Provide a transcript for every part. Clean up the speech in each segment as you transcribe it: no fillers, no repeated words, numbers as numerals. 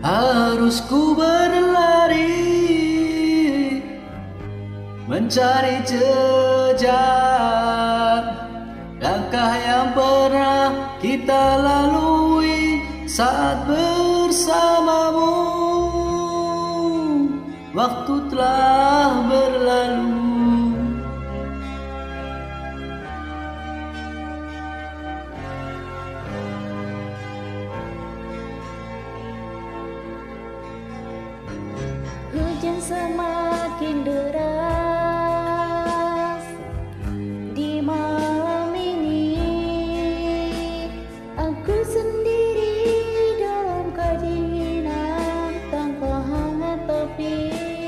Harus ku berlari mencari jejak langkah yang pernah kita lalui saat bersamamu. Waktu telah berlalu. Hujan semakin deras di malam ini. Aku sendiri dalam kedinginan tanpa hangat topi.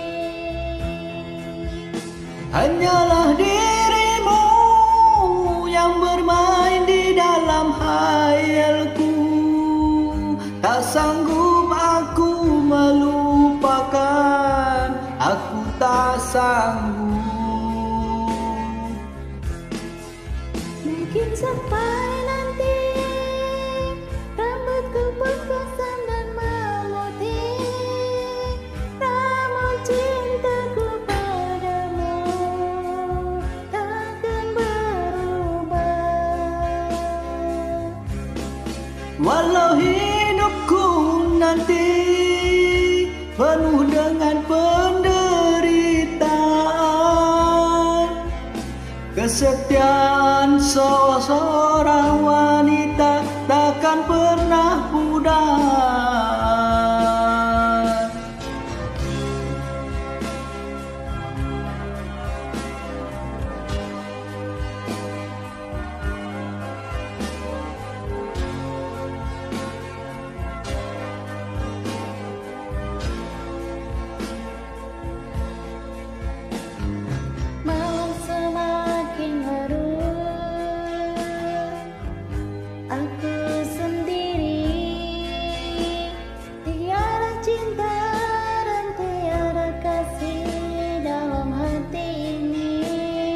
Hanyalah dirimu yang bermain di dalam khayalku. Tak sanggup aku melupakan, aku tak sanggup. Mungkin sampai nanti rambutku pun kusam dan memutih, namun cintaku padamu takkan berubah. Walau hidupku nanti penuh dengan penderitaan, kesetiaan seorang wanita takkan pernah pudar. Malam semakin larut, aku sendiri, tiada cinta dan tiada kasih dalam hati ini.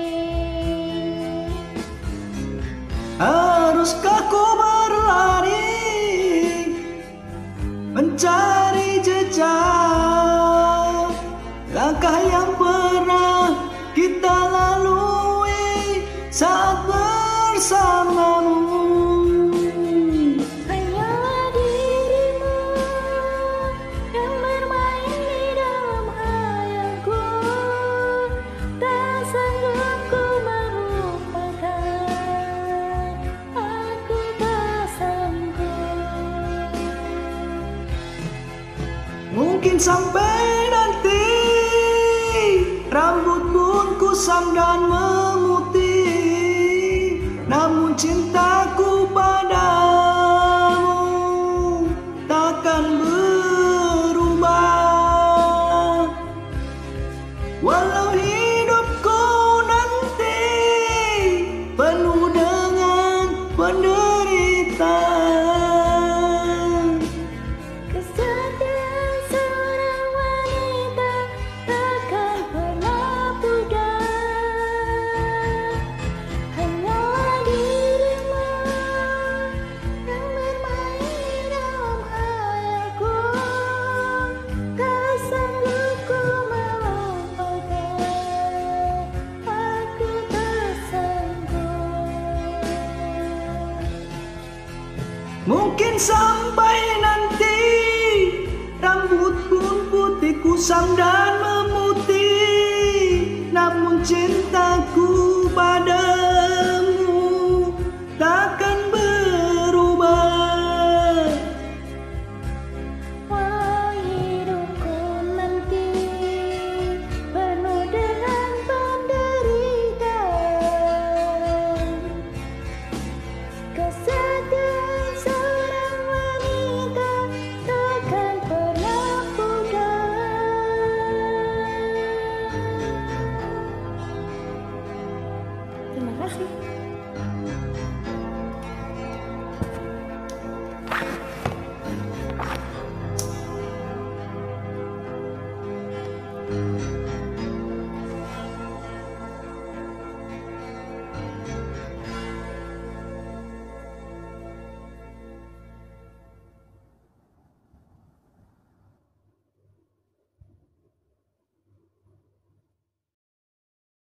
Haruskah ku berlari mencari jejak langkah yang pernah kita lalui saat bersamamu? Hanyalah dirimu yang bermain di dalam khayalku. Tak sanggup ku melupakan, aku tak sanggup. Mungkin sampai nanti rambut pun kusam dan memutih, namun cintaku padamu takkan berubah. Walau hidupku nanti penuh dengan penderitaan, Kesetiaan seorang wanita takkan pernah pudar. Hanyalah dirimu yang bermain di dalam khayalku. Tak sanggup ku melupakan, aku tak sanggup. mungkin sampai nanti rambut pun putih kusam dan